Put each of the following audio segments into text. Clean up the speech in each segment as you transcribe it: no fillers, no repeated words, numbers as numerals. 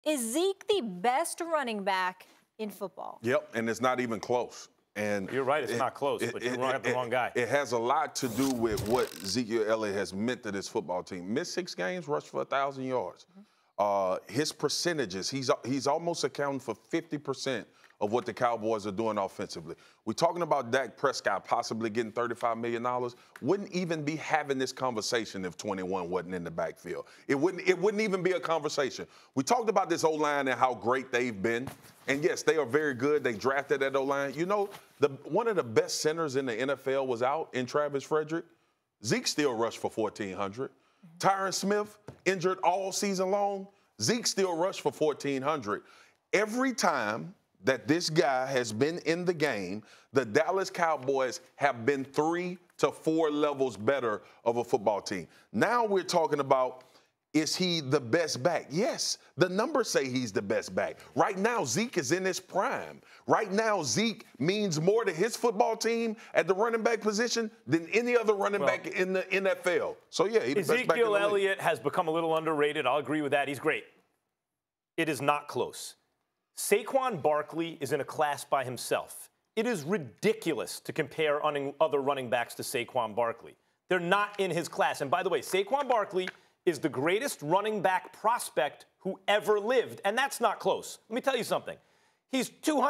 Is Zeke the best running back in football? Yep, and it's not even close. And you're right, it's not close, but you have the wrong guy. It has a lot to do with what Ezekiel Elliott has meant to this football team. Missed 6 games, rushed for 1,000 yards. His percentages, he's almost accounting for 50% of what the Cowboys are doing offensively. We're talking about Dak Prescott possibly getting $35 million. Wouldn't even be having this conversation if 21 wasn't in the backfield. It wouldn't even be a conversation. We talked about this O-line and how great they've been. And yes, they are very good. They drafted that O-line. You know, one of the best centers in the NFL was out in Travis Frederick. Zeke still rushed for 1,400. Tyron Smith injured all season long. Zeke still rushed for 1,400. Every time that this guy has been in the game, the Dallas Cowboys have been 3 to 4 levels better of a football team. Now we're talking about, is he the best back? Yes, the numbers say he's the best back. Right now, Zeke is in his prime. Right now, Zeke means more to his football team at the running back position than any other running back in the NFL. So, yeah, he's the best back in the league. Ezekiel Elliott has become a little underrated. I'll agree with that. He's great. It is not close. Saquon Barkley is in a class by himself. It is ridiculous to compare other running backs to Saquon Barkley. They're not in his class. And by the way, Saquon Barkley is the greatest running back prospect who ever lived, and that's not close. Let me tell you something. He's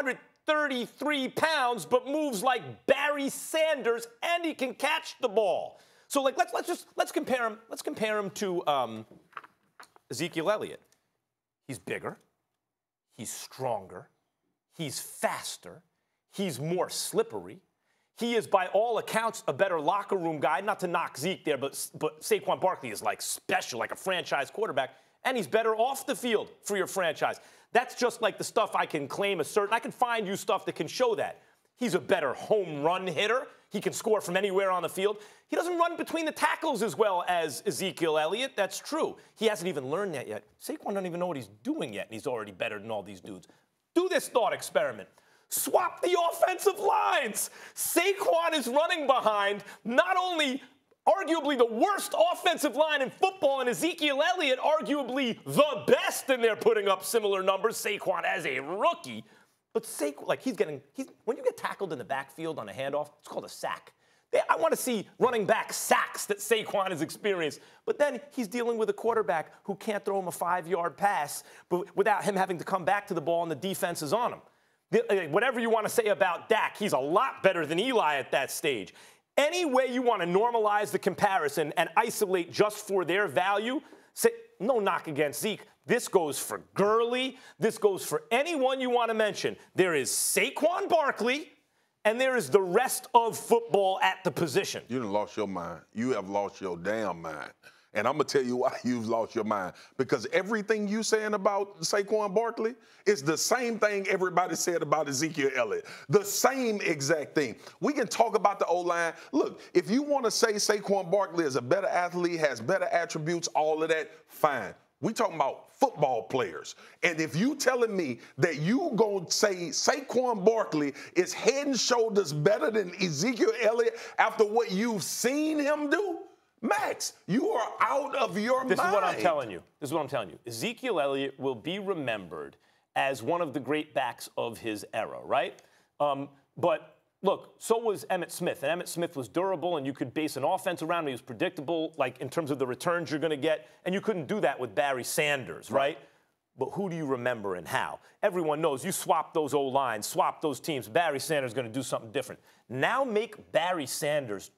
233 pounds, but moves like Barry Sanders, and he can catch the ball. So, like, let's compare him. Let's compare him to Ezekiel Elliott. He's bigger. He's stronger. He's faster. He's more slippery. He is, by all accounts, a better locker room guy. Not to knock Zeke there, but Saquon Barkley is like special, like a franchise quarterback. And he's better off the field for your franchise. That's just like the stuff I can claim I can find you stuff that can show that. He's a better home run hitter. He can score from anywhere on the field. He doesn't run between the tackles as well as Ezekiel Elliott. That's true. He hasn't even learned that yet. Saquon doesn't even know what he's doing yet, and he's already better than all these dudes. Do this thought experiment. Swap the offensive lines. Saquon is running behind not only arguably the worst offensive line in football, and Ezekiel Elliott arguably the best, and they're putting up similar numbers. Saquon as a rookie. But Saquon, like when you get tackled in the backfield on a handoff, it's called a sack. I want to see running back sacks that Saquon has experienced. But then he's dealing with a quarterback who can't throw him a 5-yard pass without him having to come back to the ball and the defense is on him. Whatever you want to say about Dak, he's a lot better than Eli at that stage. Any way you want to normalize the comparison and isolate just for their value, say, no knock against Zeke. This goes for Gurley. This goes for anyone you want to mention. There is Saquon Barkley, and there is the rest of football at the position. You done lost your mind. You have lost your damn mind. And I'm going to tell you why you've lost your mind. Because everything you saying about Saquon Barkley is the same thing everybody said about Ezekiel Elliott. The same exact thing. We can talk about the O-line. Look, if you want to say Saquon Barkley is a better athlete, has better attributes, all of that, fine. We talking about football players. And if you telling me that you going to say Saquon Barkley is head and shoulders better than Ezekiel Elliott after what you've seen him do, Max, you are out of your mind. This is what I'm telling you. This is what I'm telling you. Ezekiel Elliott will be remembered as one of the great backs of his era, right? But look, so was Emmitt Smith. And Emmitt Smith was durable, and you could base an offense around him. He was predictable, like in terms of the returns you're going to get. And you couldn't do that with Barry Sanders, right? But who do you remember and how? Everyone knows you swap those O-lines, swap those teams. Barry Sanders is going to do something different. Now make Barry Sanders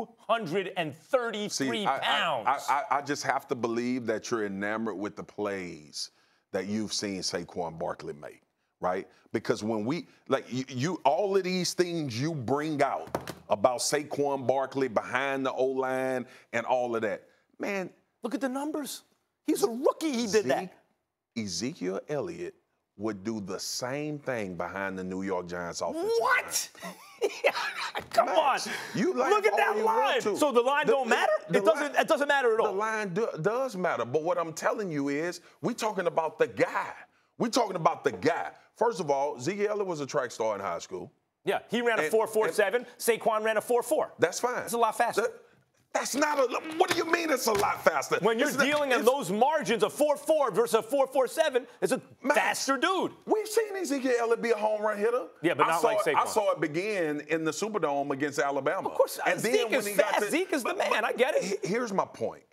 233 pounds. I just have to believe that you're enamored with the plays that you've seen Saquon Barkley make, right? Because when we, like, you all of these things you bring out about Saquon Barkley behind the O-line and all of that, man. Look at the numbers. He's a rookie. He did that. Ezekiel Elliott would do the same thing behind the New York Giants offensive line. What? Come on. You look at that line. So the line don't matter? It doesn't matter at all. The line does matter. But what I'm telling you is we're talking about the guy. We're talking about the guy. First of all, Ezekiel Elliott was a track star in high school. Yeah, he ran a 4.47. Saquon ran a 4.4. That's fine. It's a lot faster. That's not a. What do you mean it's a lot faster? When you're dealing in those margins, a 4.4 versus a 4.47 is a faster dude. We've seen Ezekiel Elliott be a home run hitter. Yeah, but not like Saquon. I saw it begin in the Superdome against Alabama. Of course, and Zeke is fast. Zeke is the man. I get it. Here's my point.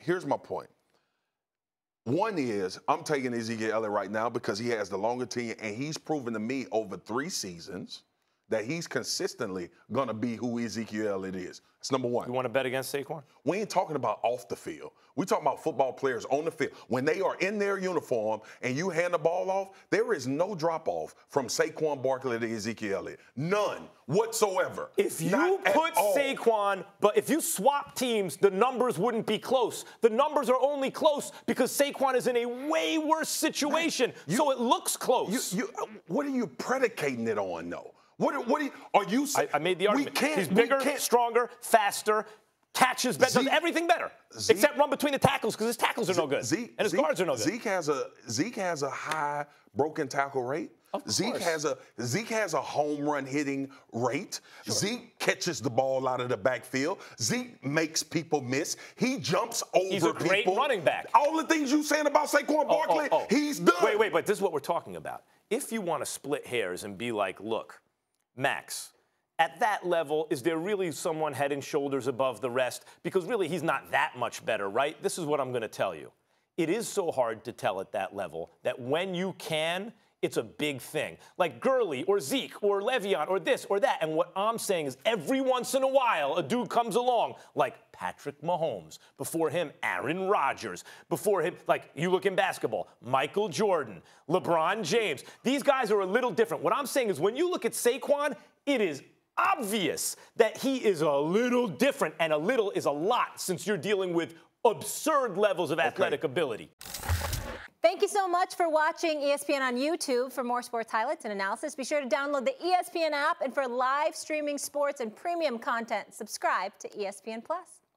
One is I'm taking Ezekiel Elliott right now because he has the longer tenure, and he's proven to me over 3 seasons that he's consistently going to be who Ezekiel Elliott is. That's number one. You want to bet against Saquon? We ain't talking about off the field. We're talking about football players on the field. When they are in their uniform and you hand the ball off, there is no drop-off from Saquon Barkley to Ezekiel Elliott. None whatsoever. If you put Saquon, but if you swap teams, the numbers wouldn't be close. The numbers are only close because Saquon is in a way worse situation, so it looks close. What are you predicating it on, though? What are you saying? I made the argument. He's bigger, stronger, faster, catches better, does everything better, except run between the tackles because his tackles are no good and his guards are no good. Zeke has a high broken tackle rate. Zeke has a home run hitting rate. Sure. Zeke catches the ball out of the backfield. Zeke makes people miss. He jumps over people. He's a great running back. All the things you're saying about Saquon Barkley, he's done. Wait, but this is what we're talking about. If you want to split hairs and be like, look, Max, at that level, is there really someone head and shoulders above the rest? Because really, he's not that much better, right? This is what I'm going to tell you. It is so hard to tell at that level that when you can, it's a big thing. Like Gurley or Zeke or Le'Veon or this or that. And what I'm saying is every once in a while, a dude comes along like Patrick Mahomes. Before him, Aaron Rodgers. Before him, like you look in basketball, Michael Jordan, LeBron James. These guys are a little different. What I'm saying is when you look at Saquon, it is obvious that he is a little different, and a little is a lot since you're dealing with absurd levels of athletic ability. Thank you so much for watching ESPN on YouTube. For more sports highlights and analysis, be sure to download the ESPN app. And for live streaming sports and premium content, subscribe to ESPN Plus.